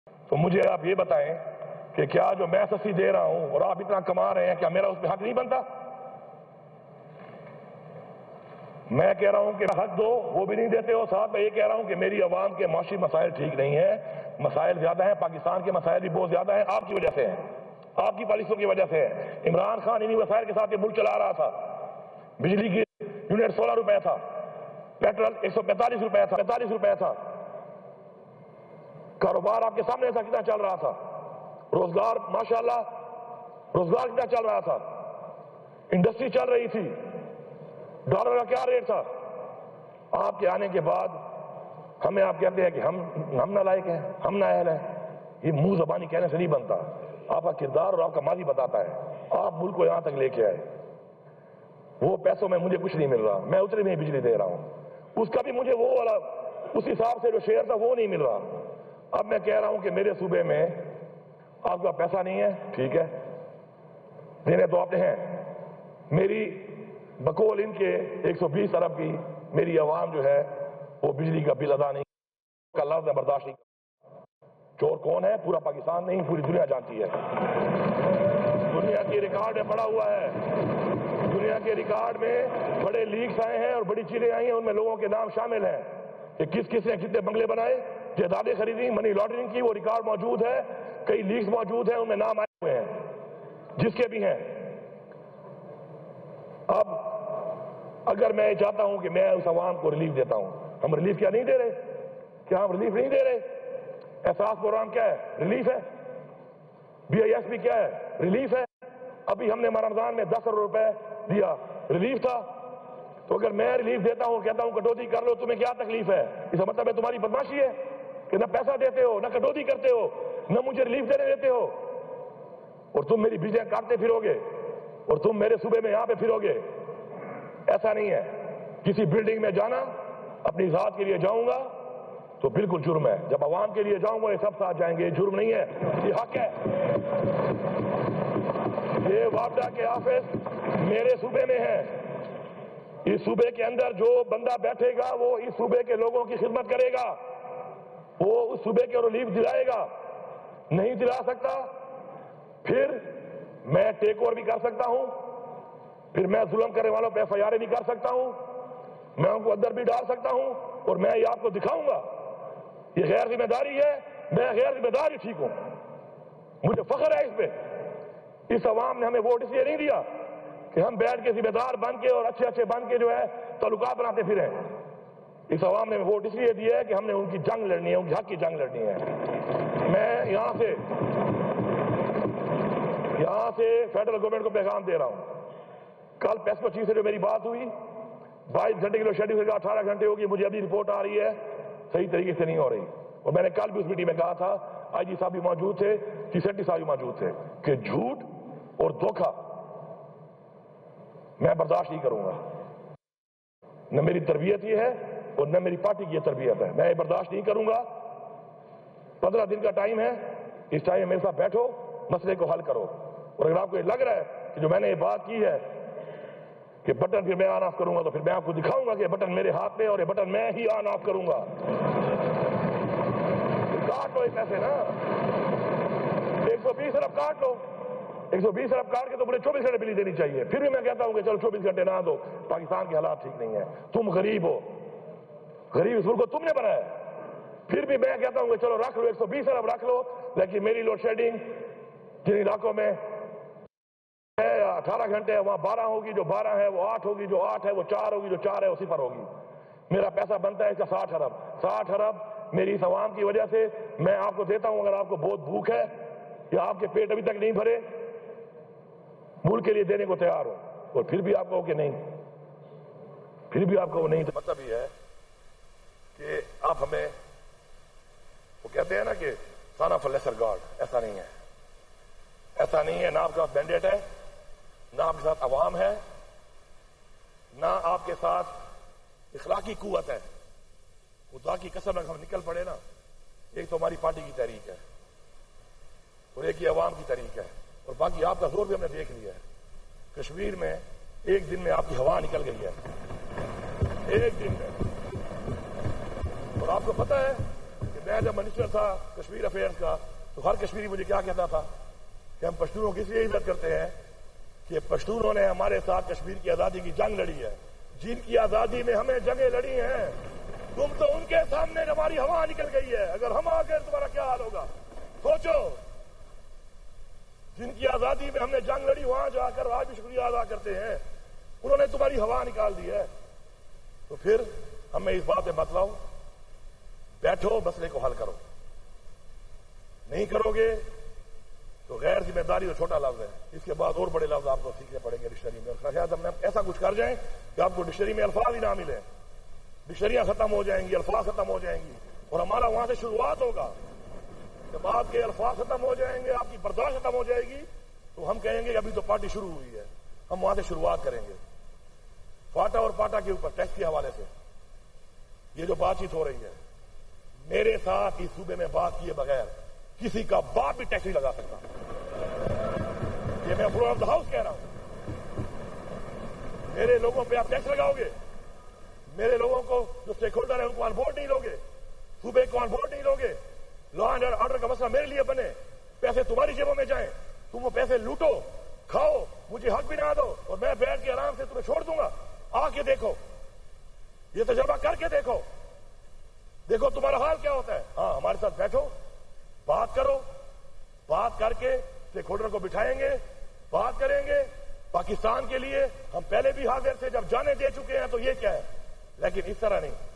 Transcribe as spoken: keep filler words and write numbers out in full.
تو مجھے آپ یہ بتائیں کہ کیا جو میں سسی دے رہا ہوں اور آپ اتنا کما رہے ہیں، کیا میرا اس پہ حق نہیں بنتا؟ میں کہہ رہا ہوں کہ حق دو، وہ بھی نہیں دیتے ہو. ساتھ میں یہ کہہ رہا ہوں کہ میری عوام کے معاشی مسائل ٹھیک نہیں ہیں، مسائل زیادہ ہیں، پاکستان کے مسائل بھی بہت زیادہ ہیں، آپ کی وجہ سے ہیں، آپ کی پالیسیوں کی وجہ سے ہے. عمران خان انہی وسائل کے ساتھ یہ ملک چلا رہا تھا. بجلی کی یونٹ سولہ روپے تھا، پیٹرول ایک سو پینتالیس روپے تھا پینتالیس روپے تھا. کاروبار آپ کے سامنے تھا کتنا چل رہا تھا، روزگار ماشاءاللہ روزگار کتنا چل رہا تھا، انڈسٹری چل رہی تھی، ڈالر کا کیا ریٹ تھا. آپ کے آنے کے بعد ہمیں آپ کہتے ہیں کہ ہم ہم نالائق ہیں، ہم نااہل ہیں. یہ منہ زبانی کہنے سے نہیں بنتا، آپ کا کردار اور آپ کا ماضی بتاتا ہے. آپ ملک کو یہاں تک لے کے آئے. وہ پیسوں میں مجھے کچھ نہیں مل رہا، میں اتنے میں بجلی دے رہا ہوں، اس کا بھی مجھے وہ والا اس حساب سے جو شیئر تھا وہ نہیں مل رہا. اب میں کہہ رہا ہوں کہ میرے صوبے میں آپ کا پیسہ نہیں ہے، ٹھیک ہے، دینے تو آپ نے ہیں. میری بقول ان کے ایک سو بیس ارب کی میری عوام جو ہے وہ بجلی کا بل ادا نہیں کا لفظ میں برداشت نہیں. چور کون ہے؟ پورا پاکستان نہیں، پوری دنیا جانتی ہے. دنیا کی ریکارڈ میں پڑا ہوا ہے، دنیا کے ریکارڈ میں بڑے لیکس آئے ہیں اور بڑی چیزیں آئی ہیں، ان میں لوگوں کے نام شامل ہیں کہ کس کس نے کتنے بنگلے بنائے، جائیدادیں خریدی، منی لانڈرنگ کی. وہ ریکارڈ موجود ہے، کئی لیکس موجود ہیں، ان میں نام آئے ہوئے ہیں جس کے بھی ہیں. اب اگر میں چاہتا ہوں کہ میں اس عوام کو ریلیف دیتا ہوں، ہم ریلیف کیا نہیں دے رہے؟ کیا ہم ریلیف نہیں دے رہے؟ احساس پروگرام کیا ہے؟ ریلیف ہے. بی آئی ایس پی کیا ہے؟ ریلیف ہے. ابھی ہم نے رمضان میں دس کروڑ روپے دیا، ریلیف تھا. تو اگر میں ریلیف دیتا ہوں، کہتا ہوں کٹوتی کر لو، تمہیں کیا تکلیف ہے؟ اس کا مطلب ہے تمہاری بدماشی ہے کہ نہ پیسہ دیتے ہو، نہ کٹوتی کرتے ہو، نہ مجھے ریلیف دینے دیتے ہو، اور تم میری بجلیاں کاٹتے پھرو گے اور تم میرے صوبے میں یہاں پہ پھرو گے. ایسا نہیں ہے. کسی بلڈنگ میں جانا، اپنی ذات کے لیے جاؤں گا تو بالکل جرم ہے. جب عوام کے لیے جاؤں گا یہ سب ساتھ جائیں گے، یہ جرم نہیں ہے، یہ حق ہے. یہ وابڈا کے آفس میرے صوبے میں ہے. اس صوبے کے اندر جو بندہ بیٹھے گا وہ اس صوبے کے لوگوں کی خدمت کرے گا، وہ اس صوبے کے ریلیف دلائے گا. نہیں دلا سکتا پھر میں ٹیک اوور بھی کر سکتا ہوں، پھر میں ظلم کرنے والوں پہ ایف آئی آر بھی کر سکتا ہوں، میں ان کو اندر بھی ڈال سکتا ہوں، اور میں یہ آپ کو دکھاؤں گا. یہ غیر ذمہ داری ہے، میں غیر ذمہ داری ٹھیک ہوں، مجھے فخر ہے اس پہ. اس عوام نے ہمیں ووٹ اس لیے نہیں دیا کہ ہم بیٹھ کے ذمہ دار بن کے اور اچھے اچھے بن کے جو ہے تعلقات بناتے پھریں. اس عوام نے ووٹ اس لیے دیا ہے کہ ہم نے ان کی جنگ لڑنی ہے، ان کی حق کی جنگ لڑنی ہے. میں یہاں سے یہاں سے فیڈرل گورنمنٹ کو پیغام دے رہا ہوں. کل پیسپو چیف سے جو میری بات ہوئی، بائیس گھنٹے کی شیڈیول کا اٹھارہ گھنٹے ہوگی، مجھے ابھی رپورٹ آ رہی ہے صحیح طریقے سے نہیں ہو رہی. اور میں نے کل بھی اس میٹنگ میں کہا تھا، آئی جی صاحب بھی موجود تھے، ٹی سیٹی صاحب بھی موجود تھے، کہ جھوٹ اور دھوکہ میں برداشت نہیں کروں گا. نہ میری تربیت یہ ہے اور نہ میری پارٹی کی یہ تربیت ہے. میں یہ برداشت نہیں کروں گا. پندرہ دن کا ٹائم ہے، اس ٹائم میرے ساتھ بیٹھو، مسئلے کو حل کرو. اور اگر آپ کو یہ لگ رہا ہے کہ جو میں نے یہ بات کی ہے کہ بٹن پھر میں آن آف کروں گا، تو پھر میں آپ کو دکھاؤں گا کہ بٹن میرے ہاتھ میں اور یہ بٹن میں ہی آن آف کروں گا. کاٹ لو یہ پیسے نا، ایک سو بیس ارب کاٹ لو. ایک سو بیس ارب کاٹ کے تو مجھے چوبیس گھنٹے بجلی دینی چاہیے. پھر بھی میں کہتا ہوں کہ چلو چوبیس گھنٹے نہ دو، پاکستان کے حالات ٹھیک نہیں ہیں، تم غریب ہو، غریب اس ملک کو تم نے بنایا. پھر بھی میں کہتا ہوں کہ چلو رکھ لو، ایک سو بیس ارب رکھ لو، لیکن میری لوڈ شیڈنگ جن علاقوں میں ہے اٹھارہ گھنٹے ہے وہاں بارہ ہوگی، جو بارہ ہے وہ آٹھ ہوگی، جو آٹھ ہے وہ چار ہوگی، جو چار ہے وہ صفر ہوگی. میرا پیسہ بنتا ہے اس کا ساٹھ ارب ساٹھ ارب میری اس عوام کی وجہ سے میں آپ کو دیتا ہوں. اگر آپ کو بہت بھوک ہے یا آپ کے پیٹ ابھی تک نہیں بھرے، ملک کے لیے دینے کو تیار ہو. اور پھر بھی آپ کہو کہ نہیں، پھر بھی آپ کو نہیں، تو مطلب یہ ہے کہ آپ ہمیں، وہ کہتے ہیں نا کہ سان آف لیسر گاڈ. ایسا نہیں ہے، ایسا نہیں ہے. نہ آپ کے ساتھ مینڈیٹ ہے، نہ آپ کے ساتھ عوام ہے، نہ آپ کے ساتھ اخلاقی قوت ہے. خدا کی قسم اگر ہم نکل پڑے نا، ایک تو ہماری پارٹی کی تحریک ہے اور ایک ہی عوام کی تحریک ہے، اور باقی آپ کا زور بھی ہم نے دیکھ لیا ہے. کشمیر میں ایک دن میں آپ کی ہوا نکل گئی ہے، ایک دن میں. اور آپ کو پتا ہے کہ میں جب منسٹر تھا کشمیر افیئرس کا تو ہر کشمیری مجھے کیا کہتا تھا کہ ہم پشتونوں کی اس لیے عزت کرتے ہیں کہ پشتونوں نے ہمارے ساتھ کشمیر کی آزادی کی جنگ لڑی ہے، جن کی آزادی میں ہمیں جنگیں لڑی ہیں، تم تو ان کے سامنے ہماری ہوا نکل گئی ہے، اگر ہم آ گئے تمہارا کیا حال ہوگا؟ سوچو، جن کی آزادی میں ہم نے جنگ لڑی وہاں جا کر آج بھی شکریہ ادا کرتے ہیں، انہوں نے تمہاری ہوا نکال دی ہے۔ تو پھر ہمیں اس بات میں بتلاؤ، بیٹھو مسئلے کو حل کرو، نہیں کرو گے تو غیر ذمہ داری تو چھوٹا لفظ ہے، اس کے بعد اور بڑے لفظ آپ کو سیکھنے پڑیں گے ڈکشنری میں، اور شاید ہم ایسا کچھ کر جائیں کہ آپ کو ڈکشنری میں الفاظ ہی نہ ملیں، ڈکشنریاں ختم ہو جائیں گی، الفاظ ختم ہو جائیں گی، اور ہمارا وہاں سے شروعات ہوگا۔ جب آپ کے الفاظ ختم ہو جائیں گے، آپ کی برداشت ختم ہو جائے گی، تو ہم کہیں گے ابھی تو پارٹی شروع ہوئی ہے، ہم وہاں سے شروعات کریں گے۔ فاٹا اور پاٹا کے اوپر ٹیکس کے حوالے سے یہ جو بات چیت ہو رہی ہے، میرے ساتھ اس صوبے میں بات کیے بغیر کسی کا باپ بھی ٹیکس نہیں لگا سکتا، یہ میں فلور آف دا ہاؤس کہہ رہا ہوں۔ میرے لوگوں پہ آپ ٹیکس لگاؤ گے، میرے لوگوں کو جو اسٹیک ہولڈر ہیں ان کو آن بورڈ نہیں لوگے، صوبے کو آن بورڈ نہیں لوگے، لا اینڈ آرڈر کا مسئلہ میرے لیے بنے، پیسے تمہاری جیبوں میں جائیں، تم وہ پیسے لوٹو، کھاؤ، مجھے حق بھی نہ دو، اور میں بیٹھ کے آرام سے تمہیں چھوڑ دوں گا۔ آ کے دیکھو، یہ تجربہ کر کے دیکھو، دیکھو تمہارا حال کیا ہوتا ہے۔ ہاں، ہمارے ساتھ بیٹھو، بات کرو، بات کر کے اسٹیک ہولڈر کو بٹھائیں گے، بات کریں گے۔ پاکستان کے لیے ہم پہلے بھی حاضر تھے، جب جانے دے چکے ہیں تو یہ کیا ہے، لیکن اس طرح نہیں۔